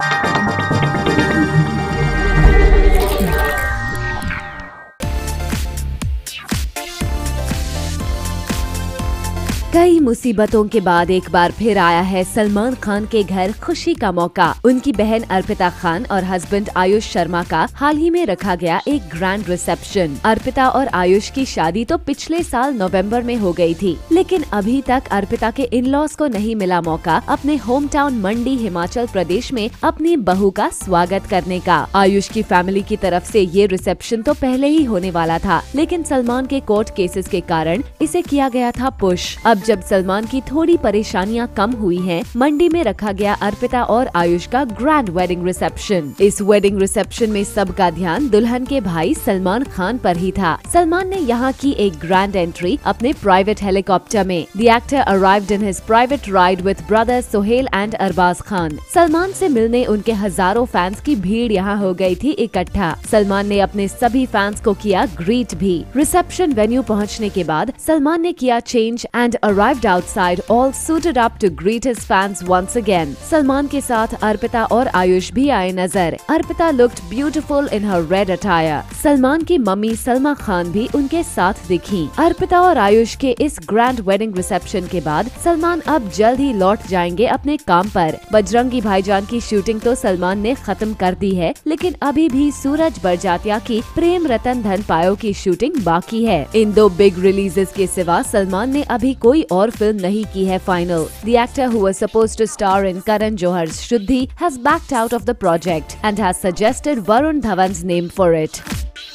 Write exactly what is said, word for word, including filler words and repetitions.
कई मुसीबतों के बाद एक बार फिर आया है सलमान खान के घर खुशी का मौका। उनकी बहन अर्पिता खान और हस्बैंड आयुष शर्मा का हाल ही में रखा गया एक ग्रैंड रिसेप्शन। अर्पिता और आयुष की शादी तो पिछले साल नवंबर में हो गई थी, लेकिन अभी तक अर्पिता के इन लॉज को नहीं मिला मौका अपने होम टाउन मंडी हिमाचल प्रदेश में अपनी बहू का स्वागत करने का। आयुष की फैमिली की तरफ से ये रिसेप्शन तो पहले ही होने वाला था, लेकिन सलमान के कोर्ट केसेस के कारण इसे किया गया था पुश। अब जब सलमान की थोड़ी परेशानियां कम हुई हैं, मंडी में रखा गया अर्पिता और आयुष का ग्रैंड वेडिंग रिसेप्शन। इस वेडिंग रिसेप्शन में सबका ध्यान दुल्हन के भाई सलमान खान पर ही था। सलमान ने यहाँ की एक ग्रैंड एंट्री अपने प्राइवेट हेलीकॉप्टर में। The actor arrived in his private ride with brothers Sohail and Arbaaz Khan. Salman से मिलने उनके हजारों फैंस की भीड़ यहाँ हो गई थी इकट्ठा। सलमान ने अपने सभी फैंस को किया ग्रीट भी। रिसेप्शन वेन्यू पहुँचने के बाद सलमान ने किया change and arrived outside all suited up to greet his fans once again. Salman के साथ अर्पिता और आयुष भी आए नजर। Arpita looked beautiful in her red attire. Salman की मम्मी सलमा खान भी उनके साथ दिखी। अर्पिता और आयुष के इस ग्रैंड वेडिंग रिसेप्शन के बाद सलमान अब जल्द ही लौट जाएंगे अपने काम पर। बजरंगी भाईजान की शूटिंग तो सलमान ने खत्म कर दी है, लेकिन अभी भी सूरज बरजात्या की प्रेम रतन धन पायो की शूटिंग बाकी है। इन दो बिग रिलीजेस के सिवा सलमान ने अभी कोई और फिल्म नहीं की है final. The actor who was supposed to star in Karan Johar's Shuddhi has backed out of the project and has suggested Varun Dhawan's name for it.